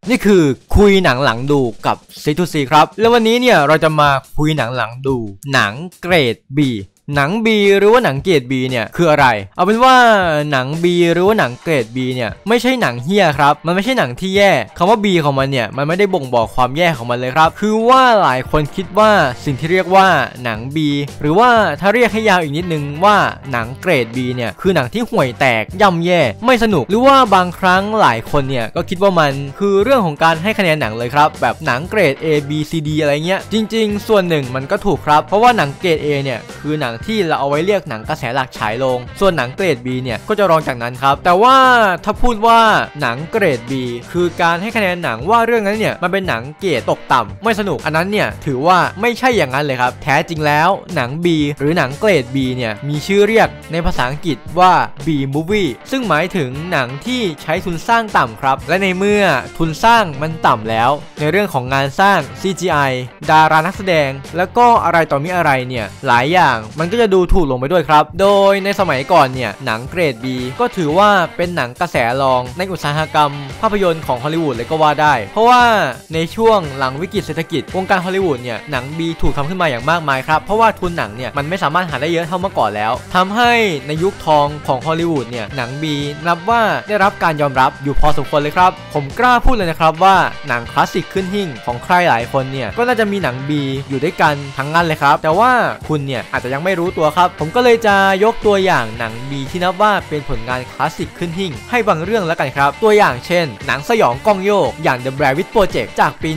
นี่คือคุยหนังหลังดูกับ C2C ครับแล้ววันนี้เนี่ยเราจะมาคุยหนังหลังดูหนังเกรด B หนัง B หรือว่าหนังเกรด B เนี่ยคืออะไรเอาเป็นว่าหนัง B หรือว่าหนังเกรด B เนี่ยไม่ใช่หนังเหี้ยครับมันไม่ใช่หนังที่แย่คำว่า B ของมันเนี่ยมันไม่ได้บ่งบอกความแย่ของมันเลยครับคือว่าหลายคนคิดว่าสิ่งที่เรียกว่าหนัง B หรือว่าถ้าเรียกให้ยาวอีกนิดนึงว่าหนังเกรด B เนี่ยคือหนังที่ห่วยแตกย่ำแย่ไม่สนุกหรือว่าบางครั้งหลายคนเนี่ยก็คิดว่ามันคือเรื่องของการให้คะแนนหนังเลยครับแบบหนังเกรด A B C D อะไรเงี้ยจริงๆส่วนหนึ่งมันก็ถูกครับเพราะว่าหนังเกรด A เนี่ยคือหนังที่เราเอาไว้เรียกหนังกระแสหลักฉายลงส่วนหนังเกรด B เนี่ยก็จะรองจากนั้นครับแต่ว่าถ้าพูดว่าหนังเกรด B คือการให้คะแนนหนังว่าเรื่องนั้นเนี่ยมันเป็นหนังเกรดตกต่ำไม่สนุกอันนั้นเนี่ยถือว่าไม่ใช่อย่างนั้นเลยครับแท้จริงแล้วหนัง B หรือหนังเกรด B เนี่ยมีชื่อเรียกในภาษาอังกฤษว่า B movie ซึ่งหมายถึงหนังที่ใช้ทุนสร้างต่ำครับและในเมื่อทุนสร้างมันต่ำแล้วในเรื่องของงานสร้าง CGI ดารานักแสดงแล้วก็อะไรต่อมีอะไรเนี่ยหลายอย่างมันก็จะดูถูกลงไปด้วยครับโดยในสมัยก่อนเนี่ยหนังเกรด B ก็ถือว่าเป็นหนังกระแสรองในอุตสาหกรรมภาพยนตร์ของฮอลลีวูดเลยก็ว่าได้เพราะว่าในช่วงหลังวิกฤตเศรษฐกิจวงการฮอลลีวูดเนี่ยหนัง B ถูกทำขึ้นมาอย่างมากมายครับเพราะว่าทุนหนังเนี่ยมันไม่สามารถหาได้เยอะเท่าเมื่อก่อนแล้วทำให้ในยุคทองของฮอลลีวูดเนี่ยหนัง B นับว่าได้รับการยอมรับอยู่พอสมควรเลยครับผมกล้าพูดเลยนะครับว่าหนังคลาสสิกขึ้นหิ่งของใครหลายคนเนี่ยก็น่าจะมีหนัง B อยู่ด้วยกันทั้งนั้นเลยครับแต่ว่าคุณเนี่ยอาจจะยังไม่รู้ตัวครับผมก็เลยจะยกตัวอย่างหนัง B ที่นับว่าเป็นผลงานคลาสสิกขึ้นหิ่งให้บางเรื่องแล้วกันครับตัวอย่างเช่นหนังสยองกล้องโยกอย่าง The Blair Witch Project จากปี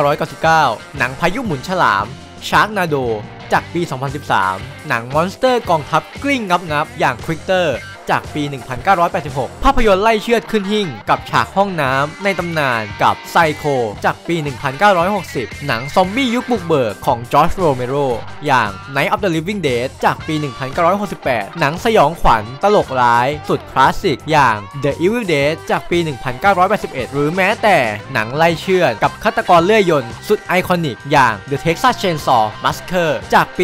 1999 หนังพายุหมุนฉลาม Sharknado จากปี 2013 หนังมอนสเตอร์กองทัพกลิ้งงับอย่าง Critterจากปี 1986 ภาพยนตร์ไล่เชือดขึ้นหิ่งกับฉากห้องน้ำในตำนานกับไซโคจากปี 1960 หนังซอมบี้ยุคบุกเบิกของจอร์จโรเมโรอย่าง Night of the Living Dead จากปี 1968 หนังสยองขวัญตลกร้ายสุดคลาสสิกอย่าง The Evil Dead จากปี 1981 หรือแม้แต่หนังไล่เชือดกับฆาตกรเลื่อยยนต์สุดไอคอนิกอย่าง The Texas Chainsaw Massacre จากปี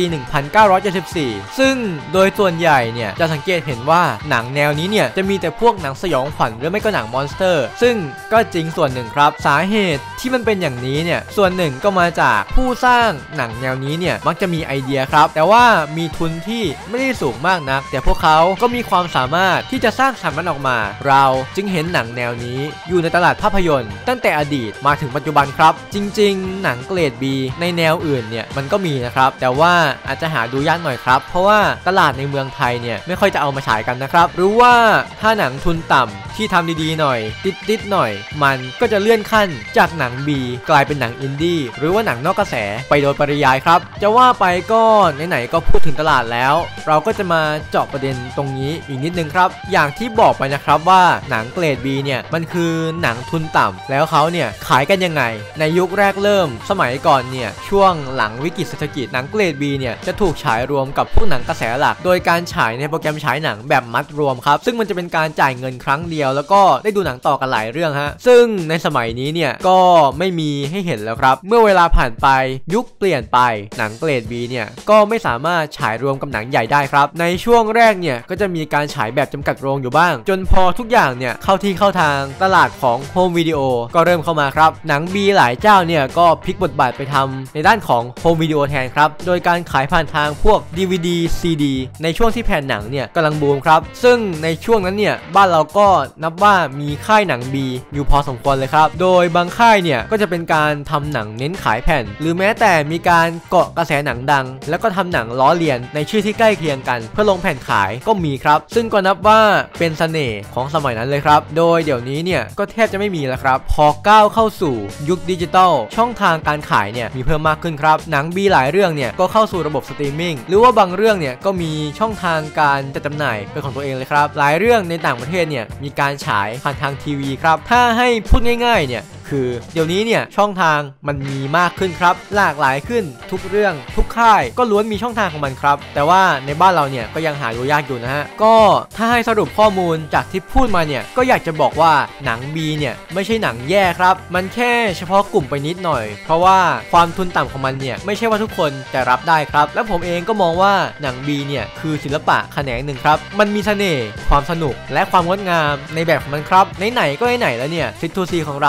1974 ซึ่งโดยส่วนใหญ่เนี่ยจะสังเกตเห็นว่าหนังแนวนี้เนี่ยจะมีแต่พวกหนังสยองขวัญหรือไม่ก็หนังมอนสเตอร์ซึ่งก็จริงส่วนหนึ่งครับสาเหตุที่มันเป็นอย่างนี้เนี่ยส่วนหนึ่งก็มาจากผู้สร้างหนังแนวนี้เนี่ยมักจะมีไอเดียครับแต่ว่ามีทุนที่ไม่ได้สูงมากนักแต่พวกเขาก็มีความสามารถที่จะสร้างสรรค์มันออกมาเราจึงเห็นหนังแนวนี้อยู่ในตลาดภาพยนตร์ตั้งแต่อดีตมาถึงปัจจุบันครับจริงๆหนังเกรด B ในแนวอื่นเนี่ยมันก็มีนะครับแต่ว่าอาจจะหาดูยากหน่อยครับเพราะว่าตลาดในเมืองไทยเนี่ยไม่ค่อยจะเอามาฉายกันนะครับหรือว่าถ้าหนังทุนต่ำที่ทำดีๆหน่อยติดๆหน่อยมันก็จะเลื่อนขั้นจากหนัง B กลายเป็นหนังอินดี้หรือว่าหนังนอกกระแสไปโดยปริยายครับจะว่าไปก็ไหนๆก็พูดถึงตลาดแล้วเราก็จะมาเจาะประเด็นตรงนี้อีกนิดนึงครับอย่างที่บอกไปนะครับว่าหนังเกรด B เนี่ยมันคือหนังทุนต่ำแล้วเขาเนี่ยขายกันยังไงในยุคแรกเริ่มสมัยก่อนเนี่ยช่วงหลังวิกฤตเศรษฐกิจหนังเกรด B เนี่ยจะถูกฉายรวมกับพวกหนังกระแสหลักโดยการฉายในโปรแกรมฉายหนังแบบมัดรวมครับซึ่งมันจะเป็นการจ่ายเงินครั้งเดียวแล้วก็ได้ดูหนังต่อกันหลายเรื่องฮะซึ่งในสมัยนี้เนี่ยก็ไม่มีให้เห็นแล้วครับเมื่อเวลาผ่านไปยุคเปลี่ยนไปหนังเกรด B เนี่ยก็ไม่สามารถฉายรวมกับหนังใหญ่ได้ครับในช่วงแรกเนี่ยก็จะมีการฉายแบบจำกัดโรงอยู่บ้างจนพอทุกอย่างเนี่ยเข้าที่เข้าทางตลาดของโฮมวิดีโอก็เริ่มเข้ามาครับหนัง B หลายเจ้าเนี่ยก็พลิกบทบาทไปทำในด้านของโฮมวิดีโอแทนครับโดยการขายผ่านทางพวก DVD CD ในช่วงที่แผ่นหนังเนี่ยกำลังบูมครับซึ่งในช่วงนั้นเนี่ยบ้านเราก็นับว่ามีค่ายหนัง B อยู่พอสมควรเลยครับโดยบางค่ายเนี่ยก็จะเป็นการทำหนังเน้นขายแผ่นหรือแม้แต่มีการเกาะกระแสหนังดังแล้วก็ทำหนังล้อเลียนในชื่อที่ใกล้เคียงกันเพื่อลงแผ่นขายก็มีครับซึ่งก็นับว่าเป็นเสน่ห์ของสมัยนั้นเลยครับโดยเดี๋ยวนี้เนี่ยก็แทบจะไม่มีแล้วครับพอก้าวเข้าสู่ยุคดิจิตอลช่องทางการขายเนี่ยมีเพิ่มมากขึ้นครับหนัง B หลายเรื่องเนี่ยก็เข้าสู่ระบบสตรีมมิ่งหรือว่าบางเรื่องเนี่ยก็มีช่องทางการจัดจำหน่ายเป็นของตัวเองเลยครับหลายเรื่องในต่างประเทศเนี่ยมีการฉายผ่านทางทีวีครับถ้าให้พูดง่ายๆเนี่ยคือเดี๋ยวนี้เนี่ยช่องทางมันมีมากขึ้นครับหลากหลายขึ้นทุกเรื่องทุกค่ายก็ล้วนมีช่องทางของมันครับแต่ว่าในบ้านเราเนี่ยก็ยังหาดูยากอยู่นะฮะก็ถ้าให้สรุปข้อมูลจากที่พูดมาเนี่ยก็อยากจะบอกว่าหนัง B เนี่ยไม่ใช่หนังแย่ครับมันแค่เฉพาะกลุ่มไปนิดหน่อยเพราะว่าความทุนต่ำของมันเนี่ยไม่ใช่ว่าทุกคนจะรับได้ครับและผมเองก็มองว่าหนัง B เนี่ยคือศิลปะแขนงหนึ่งครับมันมีเสน่ห์ความสนุกและความงดงามในแบบของมันครับไหนๆก็ไหนๆแล้วเนี่ย C2C ของเราก็เลย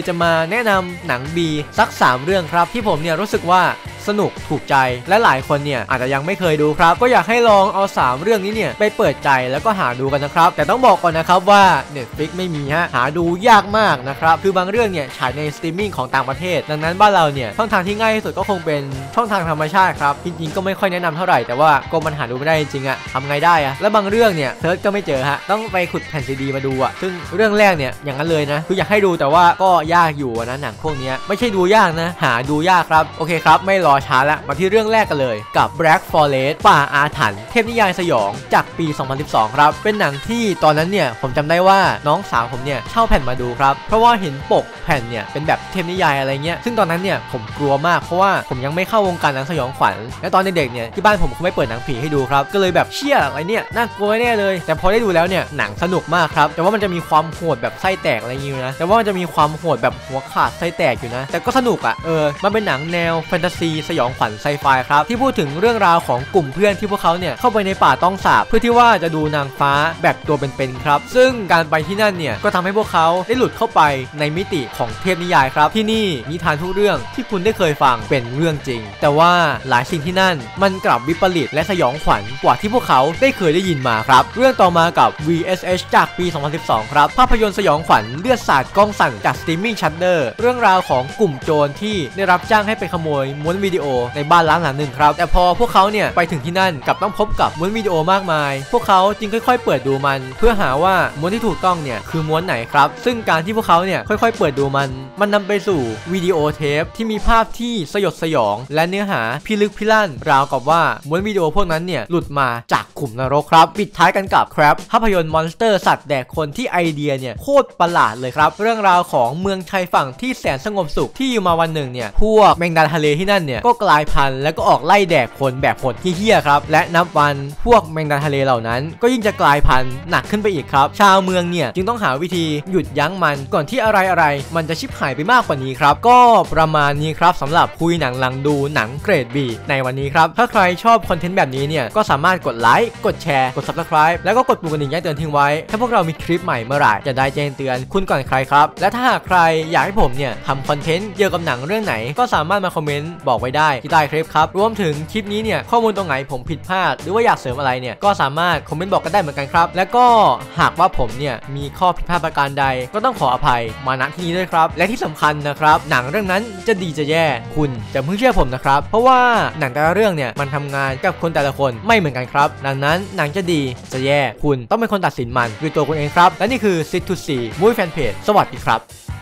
จะมาแนะนำหนัง B สัก3เรื่องครับที่ผมเนี่ยรู้สึกว่าสนุกถูกใจและหลายคนเนี่ยอาจจะยังไม่เคยดูครับก็อยากให้ลองเอา3เรื่องนี้เนี่ยไปเปิดใจแล้วก็หาดูกันนะครับแต่ต้องบอกก่อนนะครับว่า Netflix ไม่มีฮะหาดูยากมากนะครับคือบางเรื่องเนี่ยฉายในสตรีมมิ่งของต่างประเทศดังนั้นบ้านเราเนี่ยช่องทางที่ง่ายที่สุดก็คงเป็นช่องทางธรรมชาติครับจริงๆก็ไม่ค่อยแนะนำเท่าไหร่แต่ว่าก็มันหาดูไม่ได้จริงๆอะทำไงได้อะและบางเรื่องเนี่ยเซิร์ชก็ไม่เจอฮะต้องไปขุดแผ่นซีดีมาดูอะซึ่งเรื่องแรกเนี่ยอย่างนั้นเลยนะคืออยากให้ดูแต่ว่าก็ยากอยู่นะหนังพวกนี้ไม่ใช่ดูยากนะหาดูยากครับโอเคครับไม่รอช้าแล้วมาที่เรื่องแรกกันเลยกับ Black Forest ป่าอาถรรพ์เทพนิยายสยองจากปี 2012 ครับเป็นหนังที่ตอนนั้นเนี่ยผมจำได้ว่าน้องสาวผมเนี่ยเช่าแผ่นมาดูครับเพราะว่าเห็นปกแผ่นเนี่ยเป็นแบบเทพนิยายอะไรเงี้ยซึ่งตอนนั้นเนี่ยผมกลัวมากเพราะว่าผมยังไม่เข้าวงการหนังสยองขวัญและตอนเด็กๆเนี่ยที่บ้านผมเขาไม่เปิดหนังผีให้ดูครับก็เลยแบบเชี่ยอะไรเนี่ยน่ากลัวแน่เลยแต่พอได้ดูแล้วเนี่ยหนังสนุกมากครับแต่ว่ามันจะมีความโหดแบบไส้แตกอะไรอย่างเงี้ยนะแต่ว่ามันจะมีความโหดแบบหัวขาดไส้แตกอยู่นะแต่ก็สนุกอ่ะมันเป็นหนังแนวแฟนตาซีสยองขวัญไซไฟครับที่พูดถึงเรื่องราวของกลุ่มเพื่อนที่พวกเขาเนี่ยเข้าไปในป่าต้องสาบเพื่อที่ว่าจะดูนางฟ้าแบบตัวเป็นๆครับซึ่งการไปที่นั่นเนี่ยก็ทำให้พวกเขาได้หลุดเข้าไปในมิติของเทพนิยายครับที่นี่นิทานทุกเรื่องที่คุณได้เคยฟังเป็นเรื่องจริงแต่ว่าหลายสิ่งที่นั่นมันกลับวิปริตและสยองขวัญกว่าที่พวกเขาได้เคยได้ยินมาครับเรื่องต่อมากับ VSH จากปี 2012 ครับภาพยนตร์สยองขวัญเลือดสาดกล้องสั่นจากสตรีมมิ่งชัตเตอร์เรื่องราวของกลุ่มโจรที่ได้รับจ้างให้ไปขโมยม้วนวิดีโอในบ้านร้างหลังหนึ่งครับแต่พอพวกเขาเนี่ยไปถึงที่นั่นกลับต้องพบกับม้วนวิดีโอมากมายพวกเขาจึงค่อยๆเปิดดูมันเพื่อหาว่าม้วนที่ถูกต้องเนี่ยคือม้วนไหนครับซึ่งการที่พวกเขาเนี่ยค่อยๆเปิดดูมันนำไปสู่วิดีโอเทปที่มีภาพที่สยดสยองและเนื้อหาพิลึกพิลั่นราวกับว่าม้วนวิดีโอพวกนั้นเนี่ยหลุดมาจากขุมนรกครับปิดท้ายกันกับครับภาพยนตร์มอนสเตอร์สัตว์แดกคนที่ไอเดียเนี่ยโคตรประหลาดเลยครับเรื่องราวของเมืองชายฝั่งที่แสนสงบสุขที่อยู่มาวันหนึ่งเนี่ยพวกแมงดาทะเลที่นั่นเนี่ยก็กลายพันธุ์แล้วก็ออกไล่แดกคนแบบโหดเหี้ยครับและนับวันพวกแมงดาทะเลเหล่านั้นก็ยิ่งจะกลายพันธุ์หนักขึ้นไปอีกครับชาวเมืองเนี่ยจึงต้องหาวิธีหยุดยั้งมันก่อนที่อะไรมันจะชิบหายไปมากกว่านี้ครับก็ประมาณนี้ครับสำหรับคุยหนังหลังดูหนังเกรด B ในวันนี้ครับถ้าใครชอบคอนเทนต์แบบนี้เนี่ยก็สามารถกดไลค์กดแชร์กด Subscribe แล้วก็กดปุ่มกระดิ่งแจ้งเตือนทิ้งไว้ถ้าพวกเรามีคลิปใหม่เมื่อไหร่จะได้แจ้งเตือนคุณก่อนใครครับและถ้าหากใครอยากให้ผมเนี่ยทำคอนเทนต์เกี่ยวกับหนังเรื่องไหนก็สามารถมาคอมเมนต์บอกไว้ได้ที่ใต้คลิปครับรวมถึงคลิปนี้เนี่ยข้อมูลตรงไหนผมผิดพลาดหรือว่าอยากเสริมอะไรเนี่ยก็สามารถคอมเมนต์บอกกันได้เหมือนกันครับและก็หากว่าผมเนี่ยมีข้อผิดพลาดประการใดก็ต้องขออภัยมาณที่นี้ด้วยครับและที่สำคัญนะครับหนังเรื่องนั้นจะดีจะแย่คุณจะเพิ่งเชื่อผมนะครับเพราะว่าหนังแต่ละเรื่องเนี่ยมันทำงานกับคนแต่ละคนไม่เหมือนกันครับดังนั้นหนังจะดีจะแย่คุณต้องเป็นคนตัดสินมันด้วยตัวคุณเองครับและนี่คือ Sit to See Movie Fan Page สวัสดีครับ